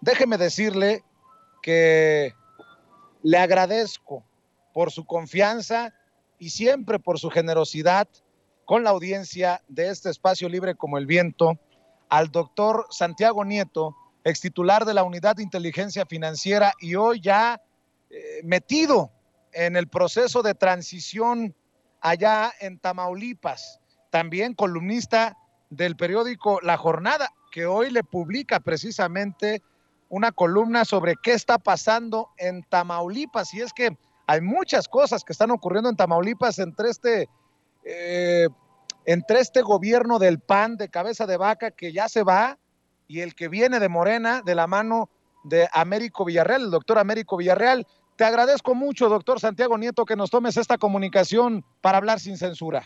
déjeme decirle que le agradezco por su confianza y siempre por su generosidad con la audiencia de este espacio libre como el viento, al doctor Santiago Nieto, extitular de la Unidad de Inteligencia Financiera y hoy ya metido en el proceso de transición allá en Tamaulipas, también columnista del periódico La Jornada, que hoy le publica precisamente una columna sobre qué está pasando en Tamaulipas. Y es que hay muchas cosas que están ocurriendo en Tamaulipas entre este gobierno del PAN de cabeza de vaca que ya se va y el que viene de Morena de la mano de Américo Villarreal, el doctor Américo Villarreal. Te agradezco mucho, doctor Santiago Nieto, que nos tomes esta comunicación para hablar sin censura.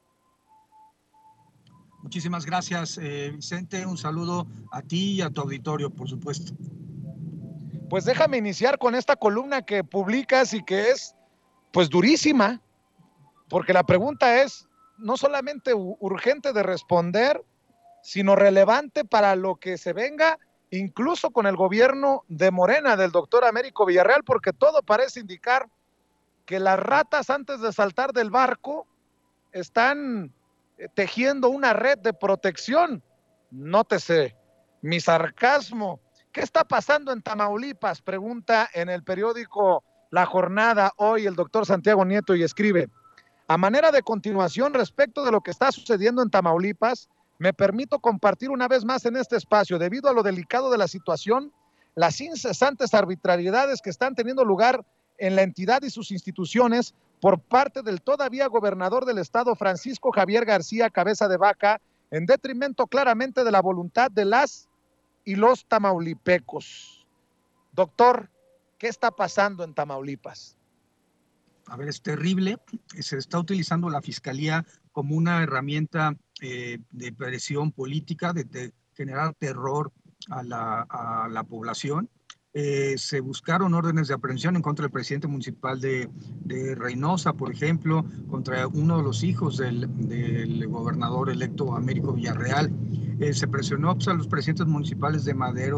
Muchísimas gracias, Vicente. Un saludo a ti y a tu auditorio, por supuesto. Pues déjame iniciar con esta columna que publicas y que es, pues, durísima, porque la pregunta es no solamente urgente de responder, sino relevante para lo que se venga, incluso con el gobierno de Morena, del doctor Américo Villarreal, porque todo parece indicar que las ratas antes de saltar del barco están tejiendo una red de protección. Nótese mi sarcasmo. ¿Qué está pasando en Tamaulipas? Pregunta en el periódico La Jornada hoy el doctor Santiago Nieto y escribe: a manera de continuación respecto de lo que está sucediendo en Tamaulipas, me permito compartir una vez más en este espacio, debido a lo delicado de la situación, las incesantes arbitrariedades que están teniendo lugar en la entidad y sus instituciones por parte del todavía gobernador del estado, Francisco Javier García Cabeza de Vaca, en detrimento claramente de la voluntad de las y los tamaulipecos. Doctor, ¿qué está pasando en Tamaulipas? A ver, es terrible. Se está utilizando la fiscalía como una herramienta de presión política, de generar terror a la población. Se buscaron órdenes de aprehensión en contra del presidente municipal de Reynosa, por ejemplo, contra uno de los hijos del gobernador electo Américo Villarreal. Se presionó pues, a los presidentes municipales de Madero,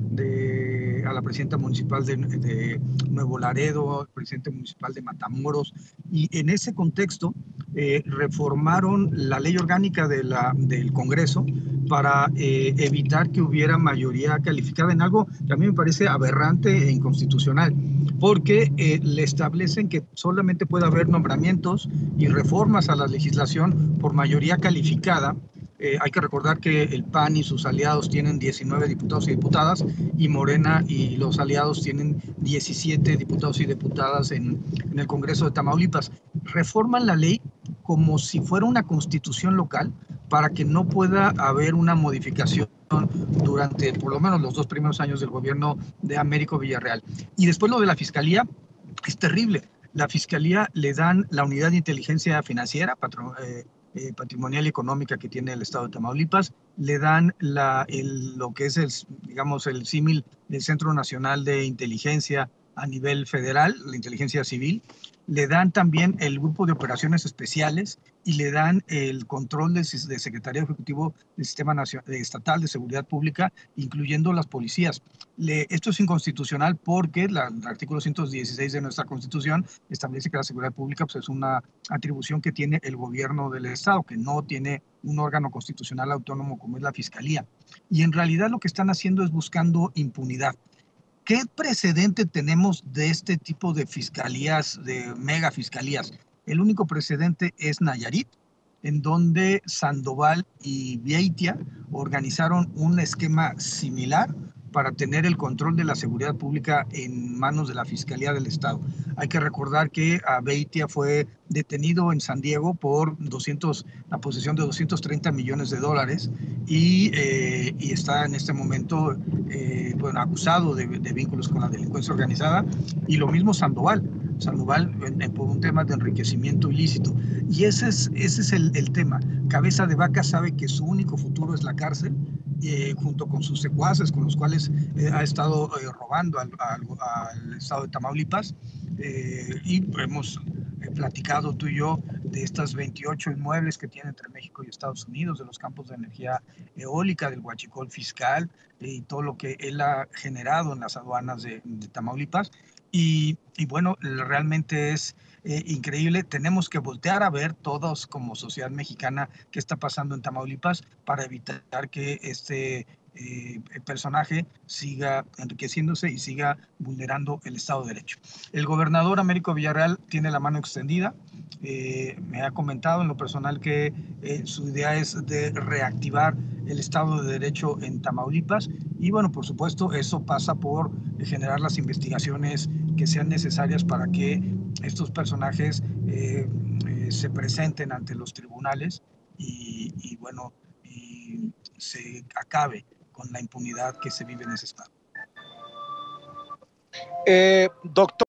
a la presidenta municipal de Nuevo Laredo, al presidente municipal de Matamoros, y en ese contexto reformaron la ley orgánica del Congreso para evitar que hubiera mayoría calificada en algo que a mí me parece aberrante e inconstitucional, porque le establecen que solamente puede haber nombramientos y reformas a la legislación por mayoría calificada. Hay que recordar que el PAN y sus aliados tienen 19 diputados y diputadas y Morena y los aliados tienen 17 diputados y diputadas en el Congreso de Tamaulipas. Reforman la ley como si fuera una constitución local para que no pueda haber una modificación durante por lo menos los 2 primeros años del gobierno de Américo Villarreal. Y después lo de la fiscalía es terrible. La fiscalía le dan la unidad de inteligencia financiera, patrimonial y económica que tiene el estado de Tamaulipas, le dan lo que es el símil del Centro Nacional de Inteligencia a nivel federal, la inteligencia civil, le dan también el grupo de operaciones especiales y le dan el control de Secretaría Ejecutivo del Sistema Estatal de Seguridad Pública, incluyendo las policías. Esto es inconstitucional porque el artículo 116 de nuestra Constitución establece que la seguridad pública pues, es una atribución que tiene el gobierno del Estado, que no tiene un órgano constitucional autónomo como es la Fiscalía. Y en realidad lo que están haciendo es buscando impunidad. ¿Qué precedente tenemos de este tipo de fiscalías, de megafiscalías? El único precedente es Nayarit, en donde Sandoval y Beitia organizaron un esquema similar para tener el control de la seguridad pública en manos de la Fiscalía del Estado. Hay que recordar que Beitia fue detenido en San Diego por la posesión de $230 millones y está en este momento acusado de vínculos con la delincuencia organizada, y lo mismo Sandoval por un tema de enriquecimiento ilícito. Y ese es el tema. Cabeza de Vaca sabe que su único futuro es la cárcel, junto con sus secuaces con los cuales ha estado robando al estado de Tamaulipas, y hemos platicado tú y yo de estas 28 inmuebles que tiene entre México y Estados Unidos, de los campos de energía eólica, del huachicol fiscal y todo lo que él ha generado en las aduanas de Tamaulipas. Y bueno, realmente es increíble. Tenemos que voltear a ver todos como sociedad mexicana qué está pasando en Tamaulipas para evitar que este personaje siga enriqueciéndose y siga vulnerando el Estado de Derecho. El gobernador Américo Villarreal tiene la mano extendida. Me ha comentado en lo personal que su idea es de reactivar el Estado de Derecho en Tamaulipas y bueno, por supuesto, eso pasa por generar las investigaciones que sean necesarias para que estos personajes se presenten ante los tribunales y bueno, y se acabe con la impunidad que se vive en ese estado. Doctor.